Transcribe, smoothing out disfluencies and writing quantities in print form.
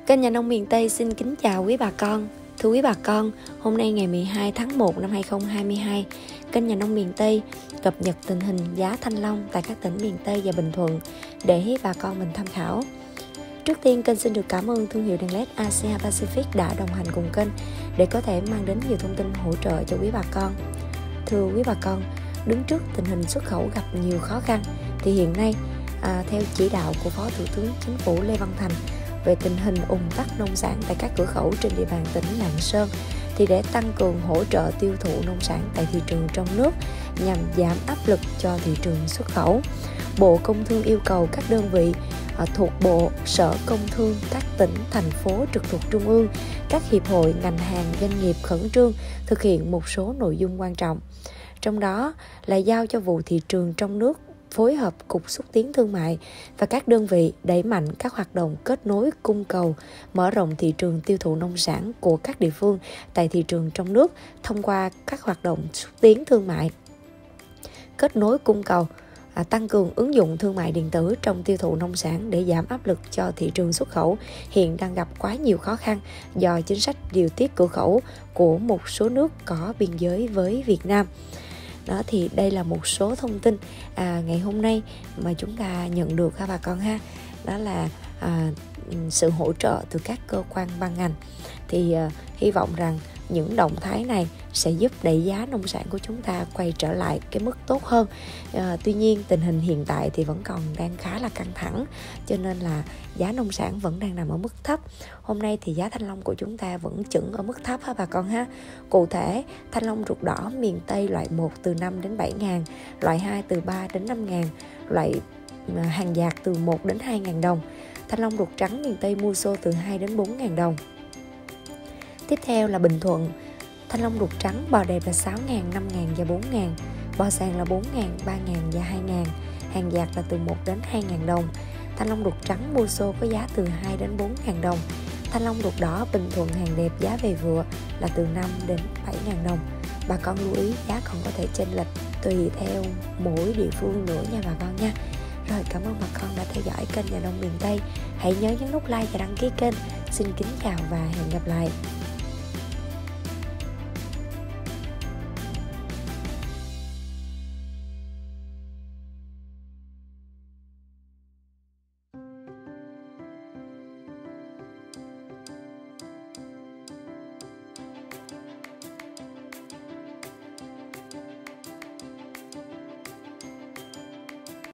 Kênh Nhà nông miền Tây xin kính chào quý bà con. Thưa quý bà con, hôm nay ngày 12 tháng 1 năm 2022, kênh Nhà nông miền Tây cập nhật tình hình giá thanh long tại các tỉnh miền Tây và Bình Thuận để bà con mình tham khảo. Trước tiên, kênh xin được cảm ơn thương hiệu đèn LED Asia Pacific đã đồng hành cùng kênh để có thể mang đến nhiều thông tin hỗ trợ cho quý bà con. Thưa quý bà con, đứng trước tình hình xuất khẩu gặp nhiều khó khăn thì hiện nay theo chỉ đạo của Phó Thủ tướng Chính phủ Lê Văn Thành về tình hình ùn tắc nông sản tại các cửa khẩu trên địa bàn tỉnh Lạng Sơn, thì để tăng cường hỗ trợ tiêu thụ nông sản tại thị trường trong nước nhằm giảm áp lực cho thị trường xuất khẩu, Bộ Công Thương yêu cầu các đơn vị thuộc Bộ, Sở Công Thương, các tỉnh, thành phố trực thuộc Trung ương, các hiệp hội, ngành hàng, doanh nghiệp khẩn trương thực hiện một số nội dung quan trọng. Trong đó là giao cho vụ thị trường trong nước phối hợp Cục Xúc tiến Thương mại và các đơn vị đẩy mạnh các hoạt động kết nối cung cầu, mở rộng thị trường tiêu thụ nông sản của các địa phương tại thị trường trong nước thông qua các hoạt động xúc tiến thương mại, kết nối cung cầu, tăng cường ứng dụng thương mại điện tử trong tiêu thụ nông sản để giảm áp lực cho thị trường xuất khẩu hiện đang gặp quá nhiều khó khăn do chính sách điều tiết cửa khẩu của một số nước có biên giới với Việt Nam. Đó thì đây là một số thông tin ngày hôm nay mà chúng ta nhận được ha bà con ha. Đó là sự hỗ trợ từ các cơ quan ban ngành. Thì hy vọng rằng những động thái này sẽ giúp đẩy giá nông sản của chúng ta quay trở lại cái mức tốt hơn. Tuy nhiên tình hình hiện tại thì vẫn còn đang khá là căng thẳng, cho nên là giá nông sản vẫn đang nằm ở mức thấp. Hôm nay thì giá thanh long của chúng ta vẫn chững ở mức thấp ha bà con ha. Cụ thể, thanh long ruột đỏ miền Tây loại 1 từ 5 đến 7 ngàn, loại 2 từ 3 đến 5 ngàn, loại hàng dạt từ 1 đến 2 ngàn đồng. Thanh long ruột trắng miền Tây mua xô từ 2 đến 4 ngàn đồng. Tiếp theo là Bình Thuận, thanh long ruột trắng bò đẹp là 6 ngàn, 5 ngàn và 4 ngàn, bò sàn là 4 ngàn, 3 ngàn và 2 ngàn, hàng dạt là từ 1 đến 2 ngàn đồng. Thanh long ruột trắng mua xô có giá từ 2 đến 4 ngàn đồng. Thanh long ruột đỏ Bình Thuận hàng đẹp giá về vừa là từ 5 đến 7 ngàn đồng. Bà con lưu ý giá còn có thể chênh lệch tùy theo mỗi địa phương nữa nha bà con nha. Rồi, cảm ơn bà con đã theo dõi kênh Nhà nông miền Tây. Hãy nhớ nhấn nút like và đăng ký kênh. Xin kính chào và hẹn gặp lại.